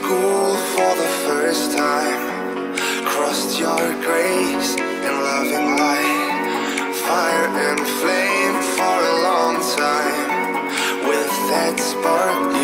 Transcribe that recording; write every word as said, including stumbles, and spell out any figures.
school for the first time, crossed your grace in loving light, fire and flame for a long time, with that spark